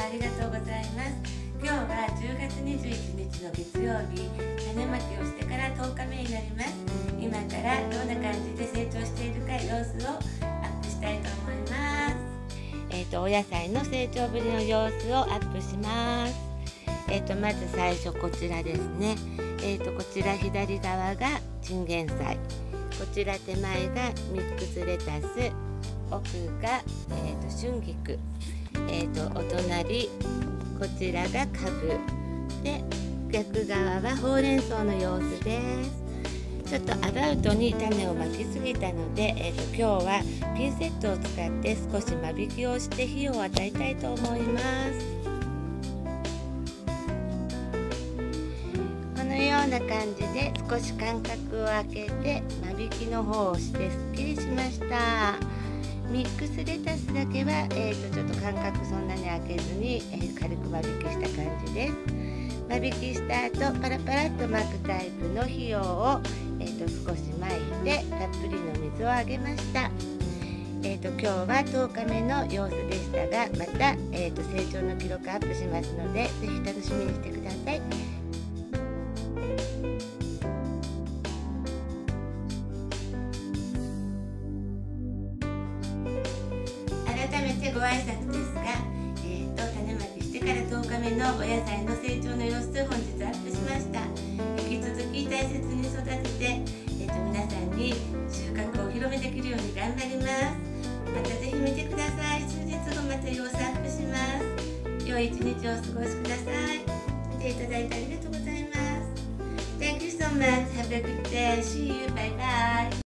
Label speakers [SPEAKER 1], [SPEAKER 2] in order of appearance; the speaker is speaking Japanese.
[SPEAKER 1] ありがとうございます。今日は10月21日の月曜日、種まきをしてから10日目になります。今からどんな感じで成長しているか様子をアップしたいと思います。お野菜の成長ぶりの様子をアップします。まず最初こちらですね。こちら左側がチンゲン菜、こちら手前がミックスレタス、奥が、春菊、お隣こちらがカブで、逆側はほうれん草の様子です。ちょっとアバウトに種をまきすぎたので、今日はピンセットを使って少し間引きをして火を与えたいと思います。このような感じで少し間隔を空けて間引きの方をしてすっきりしました。ミックスレタスだけは、ちょっと間隔そんなに空けずに、軽く間引きした感じです。間引きした後パラパラっと巻くタイプの費用を、少し巻いてたっぷりの水をあげました。今日は10日目の様子でしたが、また、成長の記録アップしますので、ぜひ楽しみにしてください。改めてご挨拶ですが、種まきしてから10日目のお野菜の成長の様子を本日アップしました。引き続き大切に育てて、皆さんに収穫をお披露目できるように頑張ります。またぜひ見てください。数日後また様子アップします。良い一日をお過ごしください。見ていただいてありがとうございます。Thank you so much. Have a good day. See you. Bye bye.